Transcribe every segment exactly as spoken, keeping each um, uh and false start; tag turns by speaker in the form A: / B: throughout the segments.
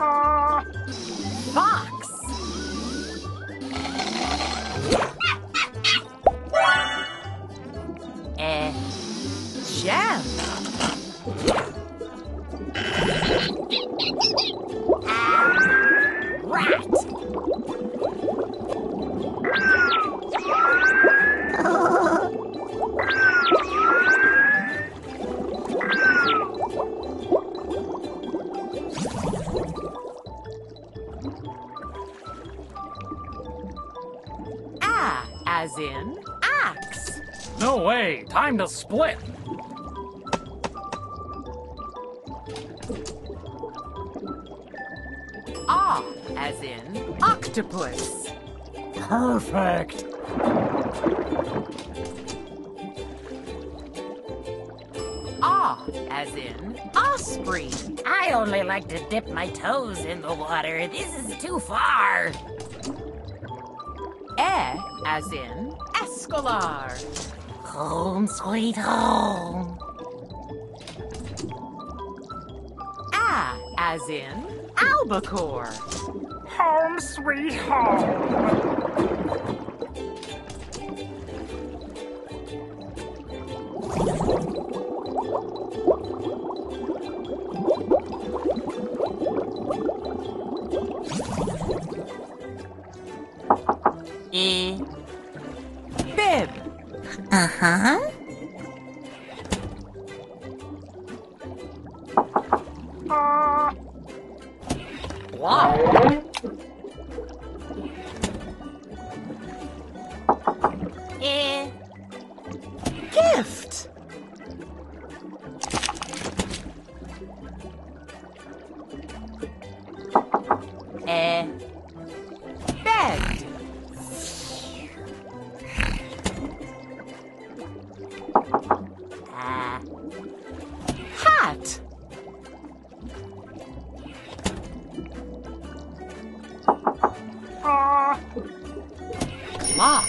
A: Fox. Eh, gem. Rat. A, as in axe.
B: No way! Time to split!
A: Ah, as in octopus.
B: Perfect!
A: Ah, as in osprey.
C: I only like to dip my toes in the water. This is too far.
A: E, as in escolar.
C: Home sweet home.
A: A, as in albacore.
B: Home sweet home!
C: E.
A: Bib.
C: Uh-huh.
A: Block.
C: E.
A: Gift.
C: E.
A: Bed.
C: Ah.
A: Hat. Clock.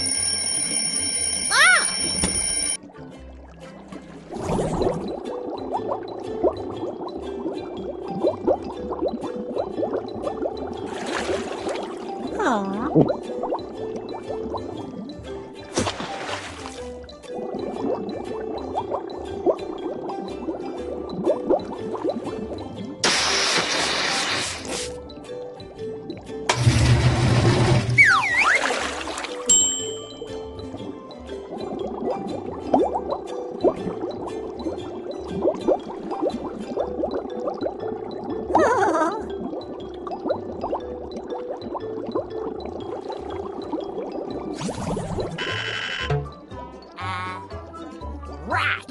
C: Rat.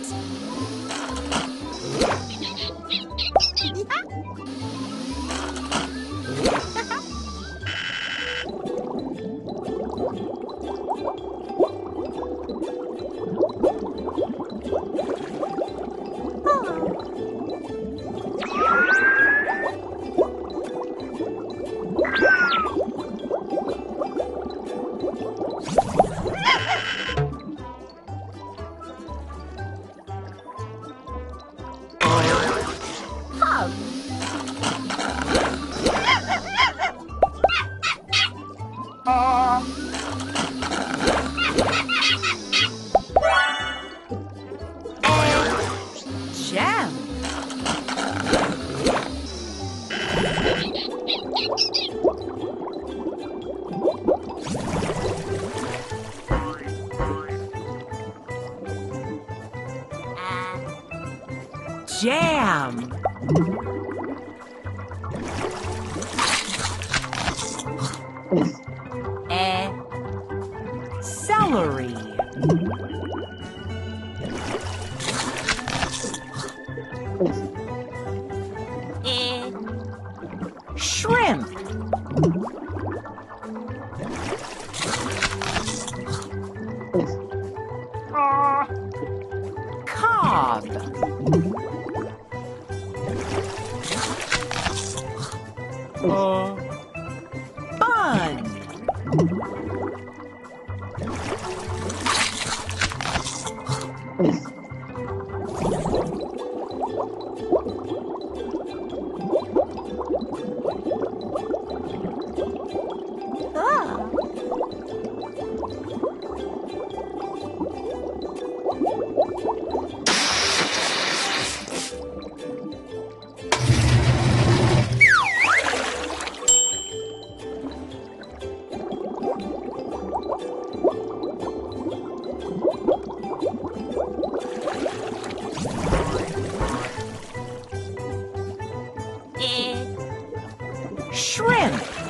A: Gem. Jam.
C: E.
A: Celery.
C: E.
A: Shrimp. Cob.
B: Uh,
A: Bun. shrimp,